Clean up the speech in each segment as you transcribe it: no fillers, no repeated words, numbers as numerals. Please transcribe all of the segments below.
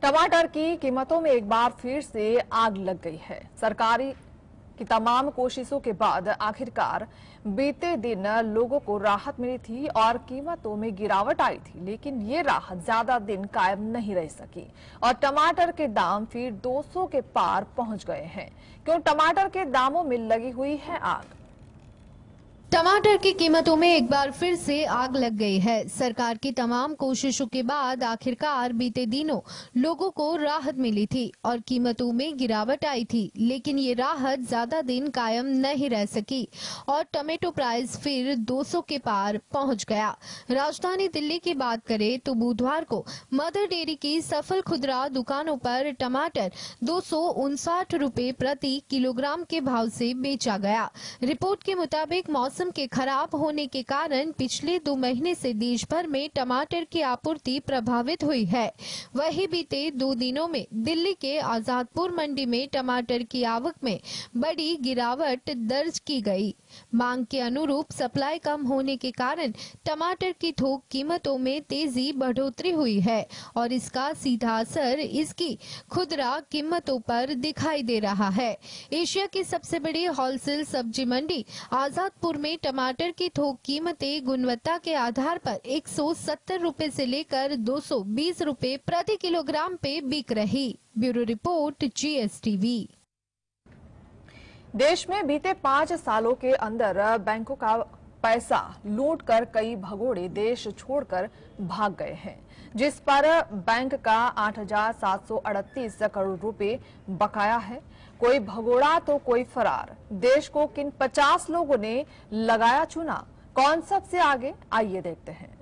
टमाटर की कीमतों में एक बार फिर से आग लग गई है। सरकारी की तमाम कोशिशों के बाद आखिरकार बीते दिन लोगों को राहत मिली थी और कीमतों में गिरावट आई थी, लेकिन ये राहत ज्यादा दिन कायम नहीं रह सकी और टमाटर के दाम फिर 200 के पार पहुंच गए हैं। क्यों? टमाटर के दामों में लगी हुई है आग। टमाटर की कीमतों में एक बार फिर से आग लग गई है। सरकार की तमाम कोशिशों के बाद आखिरकार बीते दिनों लोगों को राहत मिली थी और कीमतों में गिरावट आई थी, लेकिन ये राहत ज्यादा दिन कायम नहीं रह सकी और टमाटो प्राइस फिर 200 के पार पहुंच गया। राजधानी दिल्ली की बात करें तो बुधवार को मदर डेयरी की सफल खुदरा दुकानों पर टमाटर 259 रुपए प्रति किलोग्राम के भाव से बेचा गया। रिपोर्ट के मुताबिक मौसम के खराब होने के कारण पिछले 2 महीने से देश भर में टमाटर की आपूर्ति प्रभावित हुई है। वहीं बीते 2 दिनों में दिल्ली के आजादपुर मंडी में टमाटर की आवक में बड़ी गिरावट दर्ज की गई। मांग के अनुरूप सप्लाई कम होने के कारण टमाटर की थोक कीमतों में तेजी बढ़ोतरी हुई है और इसका सीधा असर इसकी खुदरा कीमतों पर दिखाई दे रहा है। एशिया की सबसे बड़ी होलसेल सब्जी मंडी आजादपुर में टमाटर की थोक कीमतें गुणवत्ता के आधार पर 170 रुपए से लेकर 220 रुपए प्रति किलोग्राम पे बिक रही। Bureau report, GSTV। देश में बीते 5 सालों के अंदर बैंकों का पैसा लूटकर कई भगोड़े देश छोड़कर भाग गए हैं, जिस पर बैंक का 8,738 करोड़ रुपए बकाया है। कोई भगोड़ा तो कोई फरार। देश को किन 50 लोगों ने लगाया चुना? कौन सबसे आगे? आइए देखते हैं।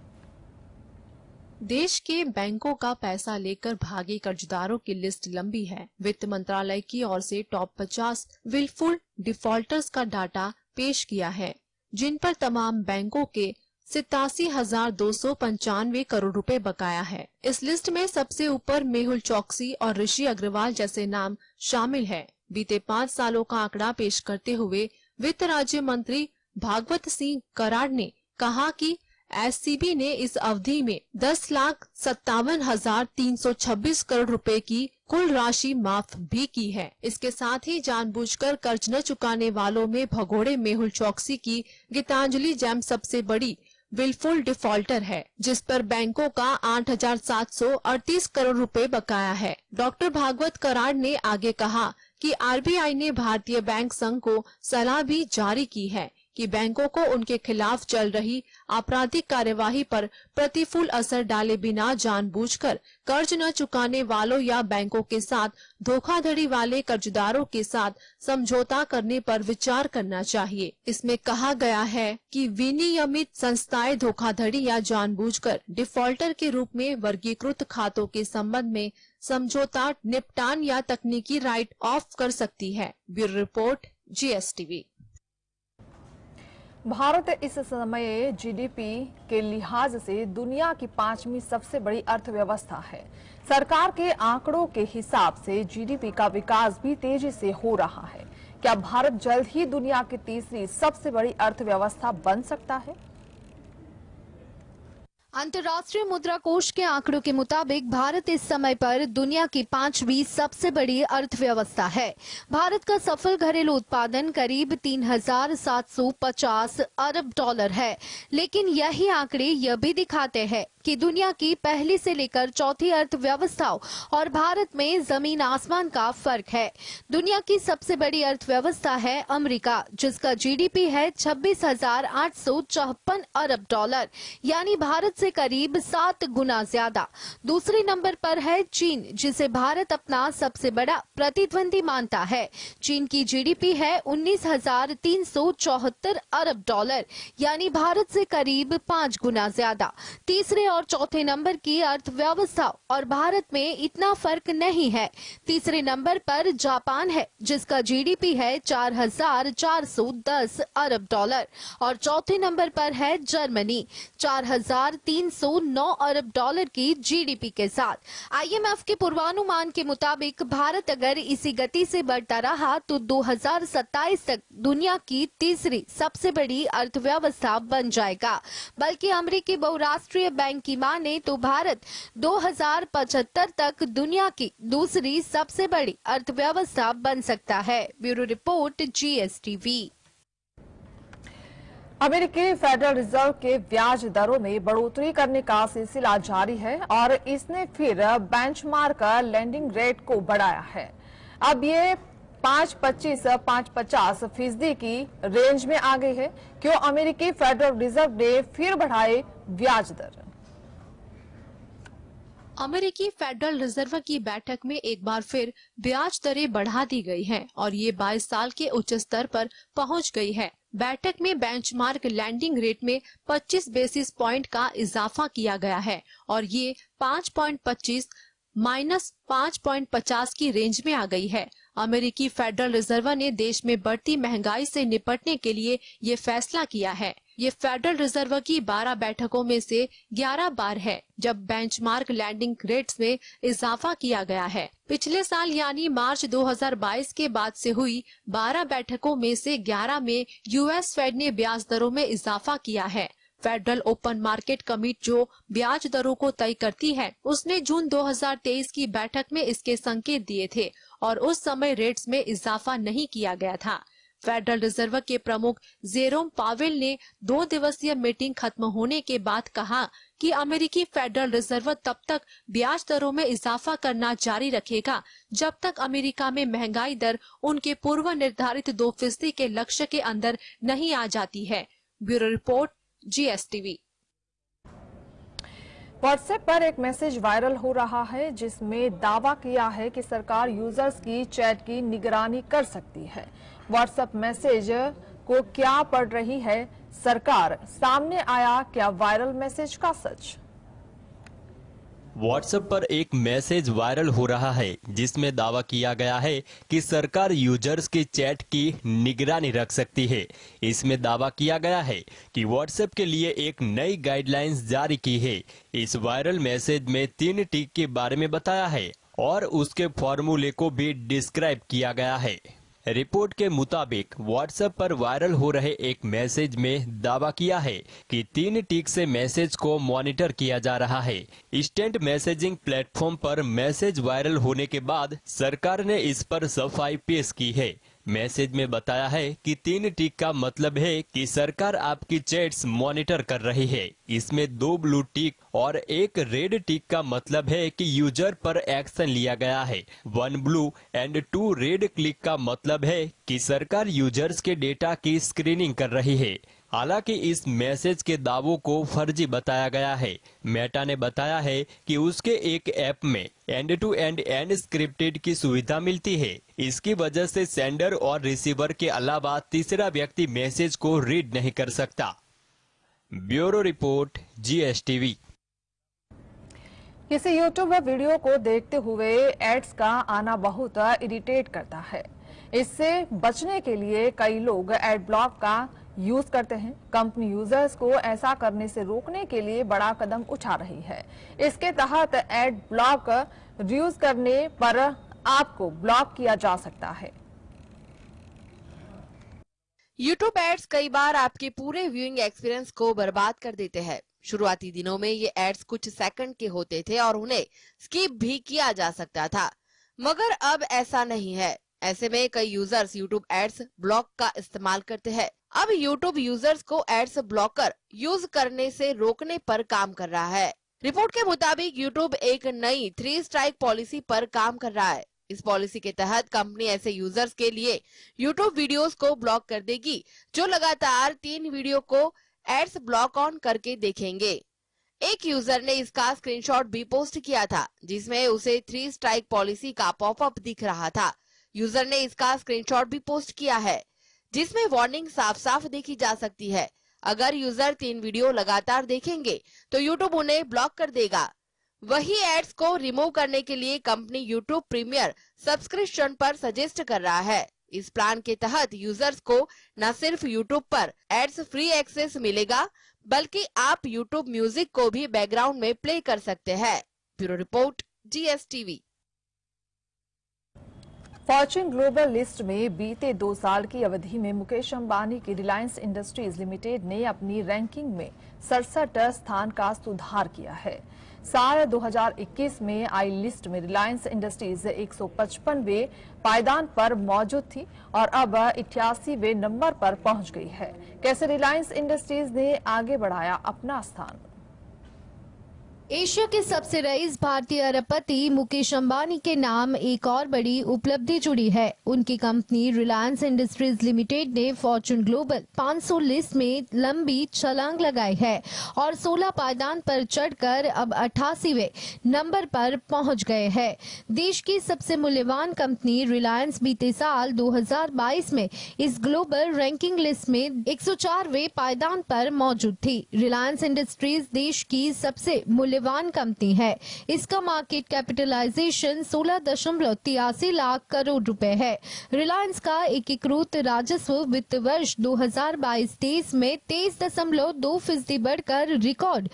देश के बैंकों का पैसा लेकर भागे कर्जदारों की लिस्ट लंबी है। वित्त मंत्रालय की ओर से टॉप 50 विलफुल डिफॉल्टर्स का डाटा पेश किया है, जिन पर तमाम बैंकों के 87,295 करोड़ रुपए बकाया है। इस लिस्ट में सबसे ऊपर मेहुल चौकसी और ऋषि अग्रवाल जैसे नाम शामिल है। बीते 5 सालों का आंकड़ा पेश करते हुए वित्त राज्य मंत्री भागवत सिंह कराड़ ने कहा कि SCB ने इस अवधि में 10,57,326 करोड़ रुपए की कुल राशि माफ भी की है। इसके साथ ही जानबूझकर कर्ज न चुकाने वालों में भगोड़े मेहुल चौकसी की गीतांजलि जैम सबसे बड़ी विलफुल डिफॉल्टर है, जिस पर बैंकों का 8,738 करोड़ रुपए बकाया है। डॉक्टर भागवत कराड़ ने आगे कहा कि RBI ने भारतीय बैंक संघ को सलाह भी जारी की है कि बैंकों को उनके खिलाफ चल रही आपराधिक कार्यवाही पर प्रतिकूल असर डाले बिना जानबूझकर कर्ज न चुकाने वालों या बैंकों के साथ धोखाधड़ी वाले कर्जदारों के साथ समझौता करने पर विचार करना चाहिए। इसमें कहा गया है कि विनियमित संस्थाएं धोखाधड़ी या जानबूझकर डिफॉल्टर के रूप में वर्गीकृत खातों के संबंध में समझौता, निपटान या तकनीकी राइट ऑफ कर सकती है। Bureau report, GSTV। भारत इस समय GDP के लिहाज से दुनिया की 5वीं सबसे बड़ी अर्थव्यवस्था है। सरकार के आंकड़ों के हिसाब से GDP का विकास भी तेजी से हो रहा है। क्या भारत जल्द ही दुनिया की तीसरी सबसे बड़ी अर्थव्यवस्था बन सकता है? अंतर्राष्ट्रीय मुद्रा कोष के आंकड़ों के मुताबिक भारत इस समय पर दुनिया की 5वीं सबसे बड़ी अर्थव्यवस्था है। भारत का सफल घरेलू उत्पादन करीब 3,750 अरब डॉलर है, लेकिन यही आंकड़े यह भी दिखाते हैं कि दुनिया की पहली से लेकर चौथी अर्थव्यवस्थाओं और भारत में जमीन आसमान का फर्क है। दुनिया की सबसे बड़ी अर्थव्यवस्था है अमेरिका, जिसका GDP है 26,854 अरब डॉलर, यानी भारत से करीब 7 गुना ज्यादा। दूसरे नंबर पर है चीन, जिसे भारत अपना सबसे बड़ा प्रतिद्वंदी मानता है। चीन की GDP है 19,374 अरब डॉलर, यानी भारत से करीब 5 गुना ज्यादा। तीसरे और चौथे नंबर की अर्थव्यवस्था और भारत में इतना फर्क नहीं है। तीसरे नंबर पर जापान है, जिसका GDP है 4,410 अरब डॉलर और चौथे नंबर पर है जर्मनी 4,309 अरब डॉलर की GDP के साथ। IMF के पूर्वानुमान के मुताबिक भारत अगर इसी गति से बढ़ता रहा तो 2027 तक दुनिया की तीसरी सबसे बड़ी अर्थव्यवस्था बन जाएगा। बल्कि अमेरिकी बहुराष्ट्रीय बैंक की माने तो भारत 2075 तक दुनिया की दूसरी सबसे बड़ी अर्थव्यवस्था बन सकता है। Bureau report, GSTV। अमेरिकी फेडरल रिजर्व के ब्याज दरों में बढ़ोतरी करने का सिलसिला जारी है और इसने फिर बेंचमार्क लेंडिंग रेट को बढ़ाया है। अब ये 5.25-5.50% की रेंज में आ गई है। क्यों अमेरिकी फेडरल रिजर्व ने फिर बढ़ाए ब्याज दर? अमेरिकी फेडरल रिजर्व की बैठक में एक बार फिर ब्याज दरें बढ़ा दी गई हैं और ये 22 साल के उच्च स्तर पर पहुंच गई है। बैठक में बेंचमार्क लैंडिंग रेट में 25 बेसिस पॉइंट का इजाफा किया गया है और ये 5.25 माइनस 5.50 की रेंज में आ गई है। अमेरिकी फेडरल रिजर्व ने देश में बढ़ती महंगाई से निपटने के लिए ये फैसला किया है। ये फेडरल रिजर्व की 12 बैठकों में से 11 बार है जब बेंचमार्क लैंडिंग रेट्स में इजाफा किया गया है। पिछले साल यानी मार्च 2022 के बाद से हुई 12 बैठकों में से 11 में यूएस फेड ने ब्याज दरों में इजाफा किया है। फेडरल ओपन मार्केट कमेटी जो ब्याज दरों को तय करती है, उसने जून 2023 की बैठक में इसके संकेत दिए थे और उस समय रेट्स में इजाफा नहीं किया गया था। फेडरल रिजर्व के प्रमुख जेरोम पावेल ने 2 दिवसीय मीटिंग खत्म होने के बाद कहा कि अमेरिकी फेडरल रिजर्व तब तक ब्याज दरों में इजाफा करना जारी रखेगा जब तक अमेरिका में महंगाई दर उनके पूर्व निर्धारित 2% के लक्ष्य के अंदर नहीं आ जाती है। Bureau report, GSTV। व्हाट्सएप पर एक मैसेज वायरल हो रहा है जिसमें दावा किया है कि सरकार यूजर्स की चैट की निगरानी कर सकती है। व्हाट्सएप मैसेज को क्या पढ़ रही है सरकार, सामने आया क्या वायरल मैसेज का सच? व्हाट्सएप पर एक मैसेज वायरल हो रहा है जिसमें दावा किया गया है कि सरकार यूजर्स की चैट की निगरानी रख सकती है। इसमें दावा किया गया है कि व्हाट्सएप के लिए एक नई गाइडलाइंस जारी की है। इस वायरल मैसेज में 3 टिक के बारे में बताया है और उसके फॉर्मूले को भी डिस्क्राइब किया गया है। रिपोर्ट के मुताबिक व्हाट्सएप पर वायरल हो रहे एक मैसेज में दावा किया है कि 3 टिक से मैसेज को मॉनिटर किया जा रहा है। इंस्टेंट मैसेजिंग प्लेटफॉर्म पर मैसेज वायरल होने के बाद सरकार ने इस पर सफाई पेश की है। मैसेज में बताया है कि 3 टिक का मतलब है कि सरकार आपकी चैट्स मॉनिटर कर रही है। इसमें 2 ब्लू टिक और 1 रेड टिक का मतलब है कि यूजर पर एक्शन लिया गया है। 1 ब्लू एंड 2 रेड क्लिक का मतलब है कि सरकार यूजर्स के डेटा की स्क्रीनिंग कर रही है। हालांकि इस मैसेज के दावों को फर्जी बताया गया है। मेटा ने बताया है कि उसके एक ऐप में एंड टू एंड स्क्रिप्टेड की सुविधा मिलती है। इसकी वजह से सेंडर और रिसीवर के अलावा तीसरा व्यक्ति मैसेज को रीड नहीं कर सकता। Bureau report, GSTV। किसी यूट्यूब वीडियो को देखते हुए एड्स का आना बहुत इरिटेट करता है। इससे बचने के लिए कई लोग एड ब्लॉक का यूज करते हैं। कंपनी यूजर्स को ऐसा करने से रोकने के लिए बड़ा कदम उठा रही है। इसके तहत एड ब्लॉक यूज करने पर आपको ब्लॉक किया जा सकता है। यूट्यूब एड्स कई बार आपके पूरे व्यूइंग एक्सपीरियंस को बर्बाद कर देते हैं। शुरुआती दिनों में ये एड्स कुछ सेकंड के होते थे और उन्हें स्किप भी किया जा सकता था, मगर अब ऐसा नहीं है। ऐसे में कई यूजर्स यूट्यूब एड्स ब्लॉक का इस्तेमाल करते हैं। अब यूट्यूब यूजर्स को एड्स ब्लॉकर यूज करने से रोकने पर काम कर रहा है। रिपोर्ट के मुताबिक यूट्यूब एक नई 3 स्ट्राइक पॉलिसी पर काम कर रहा है। इस पॉलिसी के तहत कंपनी ऐसे यूजर्स के लिए यूट्यूब वीडियोस को ब्लॉक कर देगी जो लगातार 3 वीडियो को एड्स ब्लॉक ऑन करके देखेंगे। एक यूजर ने इसका स्क्रीनशॉट भी पोस्ट किया था जिसमें उसे 3 स्ट्राइक पॉलिसी का पॉपअप दिख रहा था। यूजर ने इसका स्क्रीनशॉट भी पोस्ट किया है जिसमें वार्निंग साफ साफ देखी जा सकती है। अगर यूजर 3 वीडियो लगातार देखेंगे तो यूट्यूब उन्हें ब्लॉक कर देगा। वही एड्स को रिमूव करने के लिए कंपनी यूट्यूब प्रीमियर सब्सक्रिप्शन पर सजेस्ट कर रहा है। इस प्लान के तहत यूजर्स को न सिर्फ यूट्यूब पर एड्स फ्री एक्सेस मिलेगा बल्कि आप यूट्यूब म्यूजिक को भी बैकग्राउंड में प्ले कर सकते हैं। Bureau report, GSTV। Fortune global list में बीते 2 साल की अवधि में मुकेश अंबानी की रिलायंस इंडस्ट्रीज लिमिटेड ने अपनी रैंकिंग में 67 स्थान का सुधार किया है। साल 2021 में आई लिस्ट में रिलायंस इंडस्ट्रीज 155वें पायदान पर मौजूद थी और अब 88वें नंबर पर पहुंच गई है। कैसे रिलायंस इंडस्ट्रीज ने आगे बढ़ाया अपना स्थान। एशिया के सबसे रईस भारतीय अरबपति मुकेश अंबानी के नाम एक और बड़ी उपलब्धि जुड़ी है। उनकी कंपनी रिलायंस इंडस्ट्रीज लिमिटेड ने फॉर्च्यून ग्लोबल 500 लिस्ट में लंबी छलांग लगाई है और 16 पायदान पर चढ़कर अब 88वें नंबर पर पहुंच गए हैं। देश की सबसे मूल्यवान कंपनी रिलायंस बीते साल 2022 में इस ग्लोबल रैंकिंग लिस्ट में 104वें पायदान पर मौजूद थी। रिलायंस इंडस्ट्रीज देश की सबसे मूल्यवान कंपनी है। इसका मार्केट कैपिटलाइजेशन 16.83 लाख करोड़ रुपए है। रिलायंस का एकीकृत राजस्व वित्त वर्ष 2022-23 में 23.2% बढ़कर रिकॉर्ड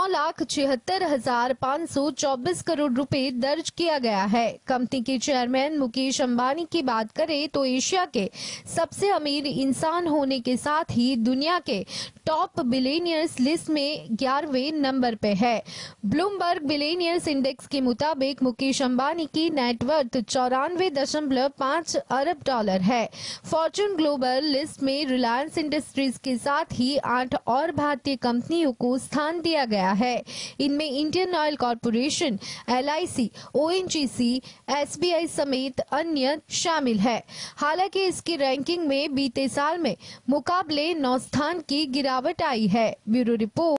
9,76,524 करोड़ रुपए दर्ज किया गया है। कंपनी के चेयरमैन मुकेश अंबानी की बात करें तो एशिया के सबसे अमीर इंसान होने के साथ ही दुनिया के टॉप बिलियनियर्स लिस्ट में 11वें नंबर पे है। ब्लूमबर्ग बिलियनियर्स इंडेक्स के मुताबिक मुकेश अंबानी की नेटवर्थ 94.5 अरब डॉलर है। फॉर्च्यून ग्लोबल लिस्ट में रिलायंस इंडस्ट्रीज के साथ ही 8 और भारतीय कंपनियों को स्थान दिया गया है। इनमें Indian Oil Corporation, LIC, ONGC, SBI समेत अन्य शामिल है। हालांकि इसकी रैंकिंग में बीते साल में मुकाबले 9 स्थान की गिरावट आई है। Bureau report.